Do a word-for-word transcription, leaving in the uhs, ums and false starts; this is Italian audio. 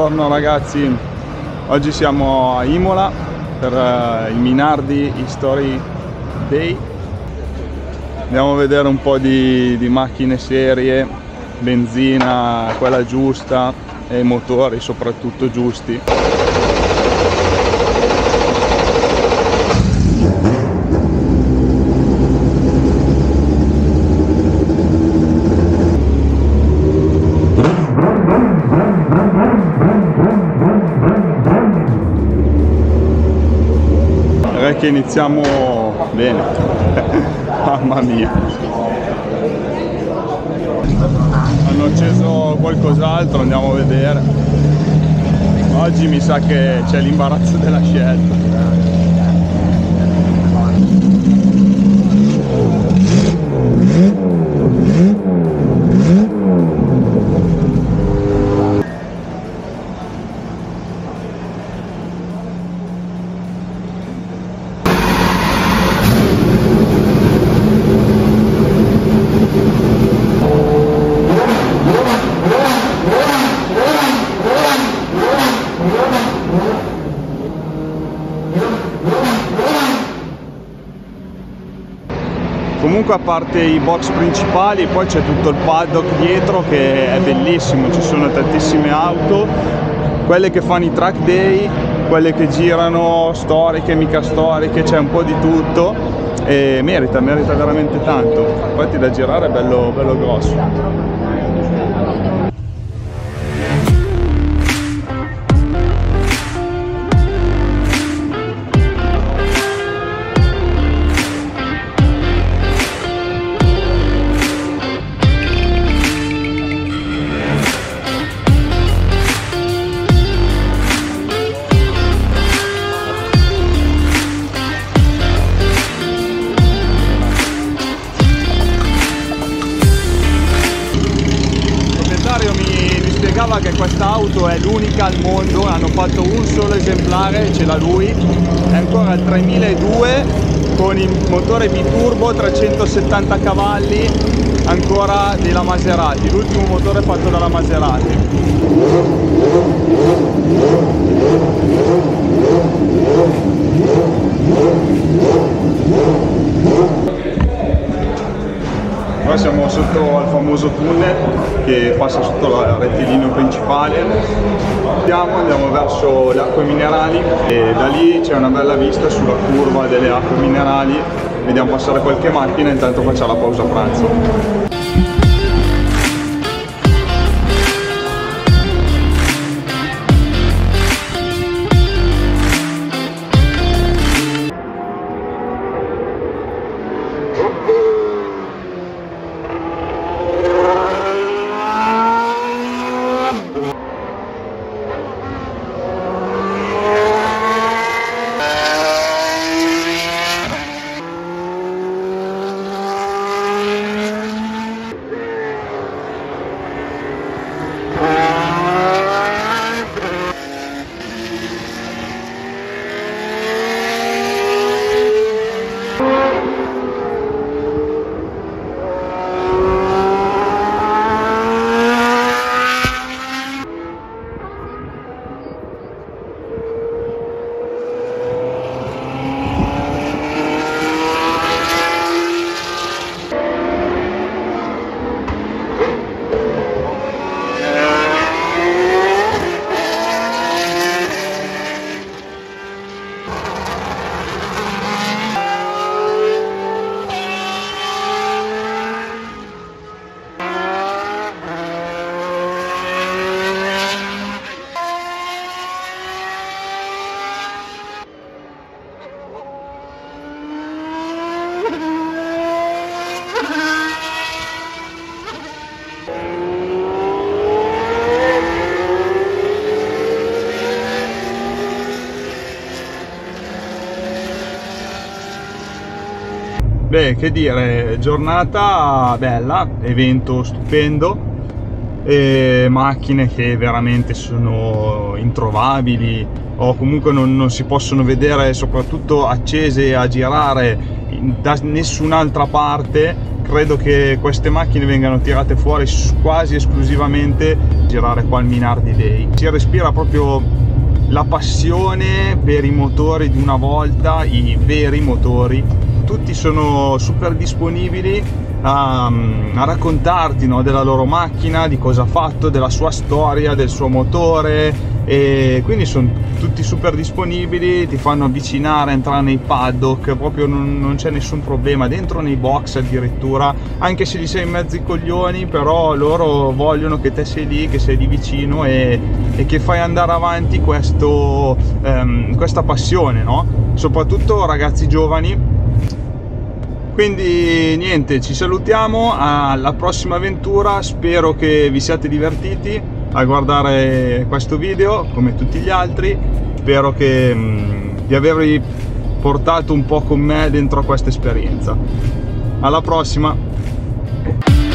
Buongiorno ragazzi, oggi siamo a Imola per uh, il Minardi History Day. Andiamo a vedere un po' di, di macchine serie, benzina, quella giusta, e motori soprattutto giusti. Direi che iniziamo bene. Mamma mia, hanno acceso qualcos'altro, andiamo a vedere. Oggi mi sa che c'è l'imbarazzo della scelta. Comunque, a parte i box principali, poi c'è tutto il paddock dietro che è bellissimo, ci sono tantissime auto, quelle che fanno i track day, quelle che girano, storiche, mica storiche, c'è un po' di tutto e merita, merita veramente tanto. Infatti da girare è bello, bello grosso. Che questa auto è l'unica al mondo, hanno fatto un solo esemplare, ce l'ha lui, è ancora il tremiladue con il motore biturbo, trecentosettanta cavalli, ancora della Maserati, l'ultimo motore fatto dalla Maserati. Ora siamo sotto al famoso tunnel che passa sotto il rettilineo principale. Andiamo, andiamo verso le acque minerali e da lì c'è una bella vista sulla curva delle acque minerali. Vediamo passare qualche macchina e intanto facciamo la pausa pranzo. Beh, che dire, giornata bella, evento stupendo, e macchine che veramente sono introvabili. o comunque non, non si possono vedere soprattutto accese a girare da nessun'altra parte, credo che queste macchine vengano tirate fuori quasi esclusivamente a girare qua al Minardi Day. Si respira proprio la passione per i motori di una volta, i veri motori. Tutti sono super disponibili a, a raccontarti, no, della loro macchina, di cosa ha fatto, della sua storia, del suo motore, e quindi sono tutti super disponibili, ti fanno avvicinare, entrare nei paddock, proprio non, non c'è nessun problema, dentro nei box addirittura, anche se gli sei in mezzo ai coglioni, però loro vogliono che te sei lì, che sei lì vicino e, e che fai andare avanti questo, ehm, questa passione, no? Soprattutto ragazzi giovani. Quindi niente, ci salutiamo, alla prossima avventura, spero che vi siate divertiti a guardare questo video come tutti gli altri, spero che, mh, di avervi portato un po' con me dentro a questa esperienza. Alla prossima!